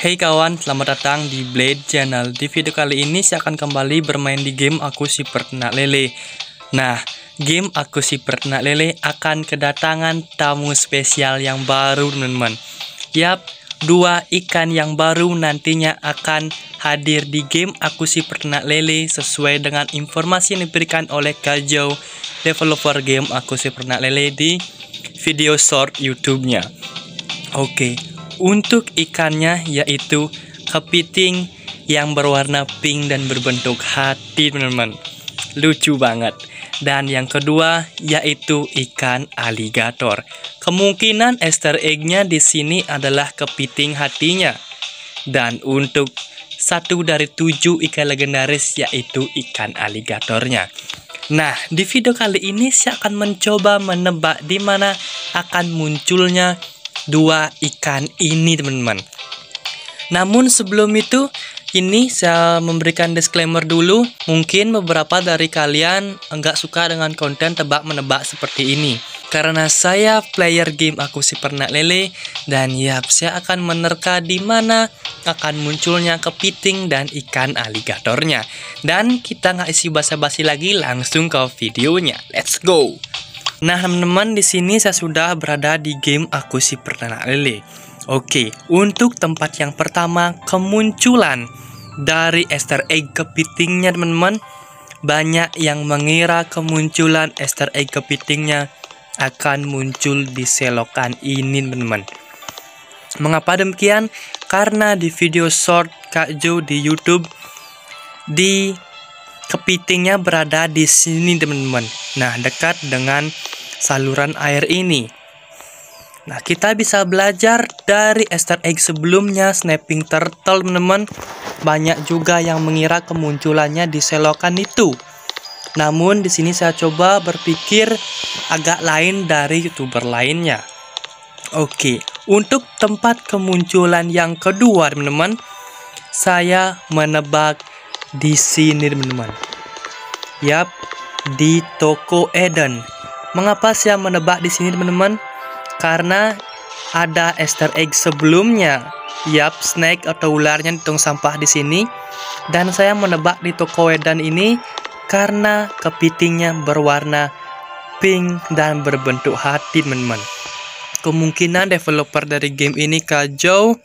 Hey kawan, selamat datang di Blade Channel. Di video kali ini saya akan kembali bermain di game Aku Si Peternak Lele. Nah, game Aku Si Peternak Lele akan kedatangan tamu spesial yang baru, teman-teman. Yap, dua ikan yang baru nantinya akan hadir di game Aku Si Peternak Lele sesuai dengan informasi yang diberikan oleh Kak Joe, developer game Aku Si Peternak Lele di video short YouTube-nya. Oke. Untuk ikannya yaitu kepiting yang berwarna pink dan berbentuk hati, teman-teman. Lucu banget. Dan yang kedua yaitu ikan aligator. Kemungkinan Easter egg-nya di sini adalah kepiting hatinya. Dan untuk 1 dari 7 ikan legendaris yaitu ikan aligatornya. Nah, di video kali ini saya akan mencoba menebak di mana akan munculnya dua ikan ini, teman-teman. Namun sebelum itu, ini saya memberikan disclaimer dulu. Mungkin beberapa dari kalian enggak suka dengan konten tebak-menebak seperti ini, karena saya player game Aku Si Peternak Lele. Dan yap, saya akan menerka di mana akan munculnya kepiting dan ikan aligatornya. Dan kita nggak isi basa-basi lagi, langsung ke videonya. Let's go! Nah, teman-teman, di sini saya sudah berada di game Aku Si Peternak Lele. Oke, untuk tempat yang pertama, kemunculan dari Easter egg kepitingnya, teman-teman. Banyak yang mengira kemunculan Easter egg kepitingnya akan muncul di selokan ini, teman-teman. Mengapa demikian? Karena di video short Kak Joe di YouTube, di kepitingnya berada di sini, teman-teman. Nah, dekat dengan saluran air ini. Nah, kita bisa belajar dari Easter egg sebelumnya, snapping turtle, teman-teman. Banyak juga yang mengira kemunculannya di selokan itu. Namun di sini saya coba berpikir agak lain dari YouTuber lainnya. Oke, untuk tempat kemunculan yang kedua, teman-teman, saya menebak di sini, teman-teman. Yap, di toko Eden. Mengapa saya menebak di sini, teman-teman? Karena ada Easter egg sebelumnya. Yap, snake atau ularnya di tong sampah di sini. Dan saya menebak di toko Eden ini karena kepitingnya berwarna pink dan berbentuk hati, teman-teman. Kemungkinan developer dari game ini, Kak Joe,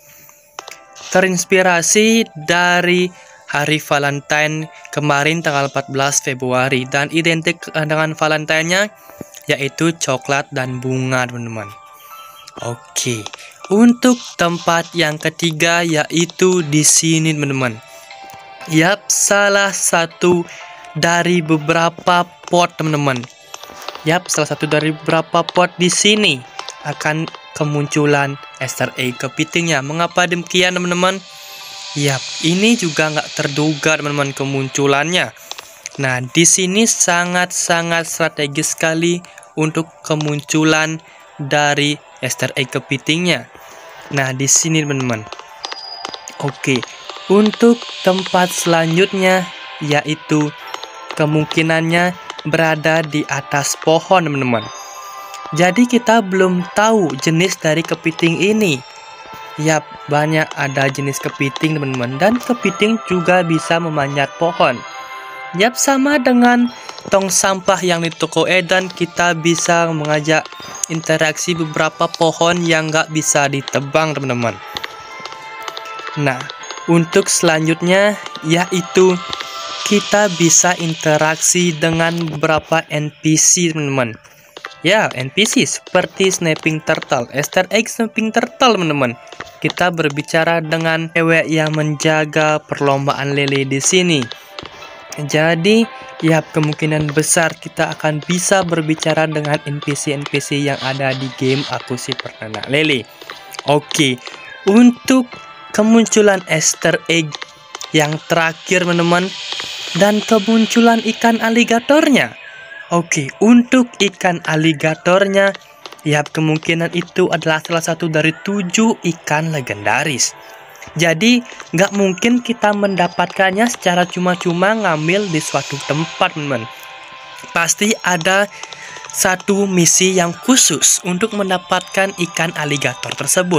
terinspirasi dari hari Valentine kemarin tanggal 14 Februari dan identik dengan Valentine-nya yaitu coklat dan bunga, teman-teman. Oke, untuk tempat yang ketiga yaitu di sini, teman-teman. Yap, salah satu dari beberapa pot, teman-teman. Yap, salah satu dari beberapa pot di sini akan kemunculan Easter egg kepitingnya. Mengapa demikian, teman-teman? Yap, ini juga nggak terduga, teman-teman, kemunculannya. Nah, di sini sangat-sangat strategis sekali untuk kemunculan dari Easter egg kepitingnya. Nah, di sini, teman-teman. Oke, untuk tempat selanjutnya yaitu kemungkinannya berada di atas pohon, teman-teman. Jadi kita belum tahu jenis dari kepiting ini. Yap, banyak ada jenis kepiting, teman-teman. Dan kepiting juga bisa memanjat pohon. Yap, sama dengan tong sampah yang di toko Eden, kita bisa mengajak interaksi beberapa pohon yang nggak bisa ditebang, teman-teman. Nah, untuk selanjutnya yaitu kita bisa interaksi dengan beberapa NPC, teman-teman. Ya, NPC seperti snapping turtle, Easter egg snapping turtle, teman-teman. Kita berbicara dengan cewek yang menjaga perlombaan lele di sini. Jadi, ya, kemungkinan besar kita akan bisa berbicara dengan NPC-NPC yang ada di game Aku Si Peternak Lele. Oke, untuk kemunculan Easter egg yang terakhir, teman-teman, dan kemunculan ikan aligatornya. Oke, untuk ikan aligatornya, ya, kemungkinan itu adalah salah satu dari 7 ikan legendaris. Jadi, nggak mungkin kita mendapatkannya secara cuma-cuma ngambil di suatu tempat, teman-teman. Pasti ada satu misi yang khusus untuk mendapatkan ikan aligator tersebut.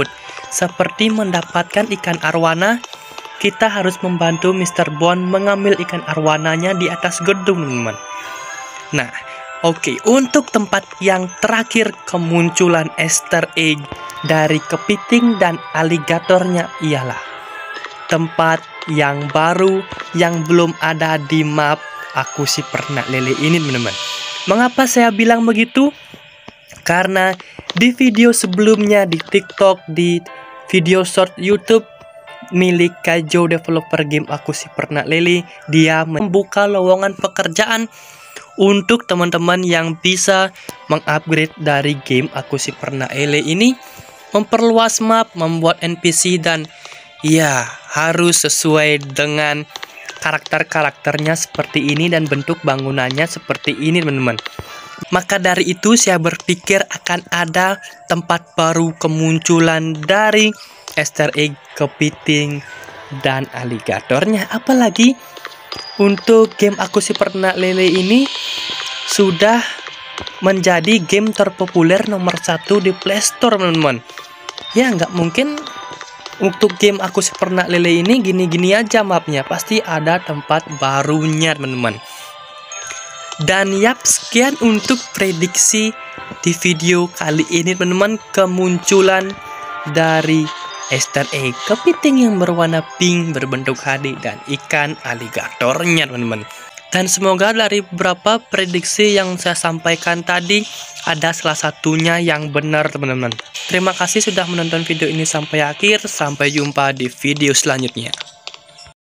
seperti mendapatkan ikan arwana, kita harus membantu Mr. Bond mengambil ikan arwananya di atas gedung, teman-teman. Nah, oke, untuk tempat yang terakhir kemunculan Easter egg dari kepiting dan aligatornya ialah tempat yang baru yang belum ada di map Aku Si Pernak Lele ini, teman-teman. Mengapa saya bilang begitu? Karena di video sebelumnya di TikTok, di video short YouTube milik Kaijo developer game Aku Si Pernak Lele, dia membuka lowongan pekerjaan untuk teman-teman yang bisa mengupgrade dari game Aku Si Pernak Lele ini, memperluas map, membuat NPC, dan ya harus sesuai dengan karakter-karakternya seperti ini dan bentuk bangunannya seperti ini, teman-teman. Maka dari itu saya berpikir akan ada tempat baru kemunculan dari Easter egg kepiting dan aligatornya. Apalagi untuk game Aku Si Pernak Lele ini sudah menjadi game terpopuler nomor 1 di Play Store, teman-teman. Ya nggak mungkin untuk game Aku Si Pernak Lele ini gini-gini aja mapnya. Pasti ada tempat barunya, teman-teman. Dan yap, sekian untuk prediksi di video kali ini, teman-teman, kemunculan dari Easter egg kepiting yang berwarna pink berbentuk HD dan ikan aligatornya, teman-teman. Dan semoga dari beberapa prediksi yang saya sampaikan tadi ada salah satunya yang benar, teman-teman. Terima kasih sudah menonton video ini sampai akhir. Sampai jumpa di video selanjutnya.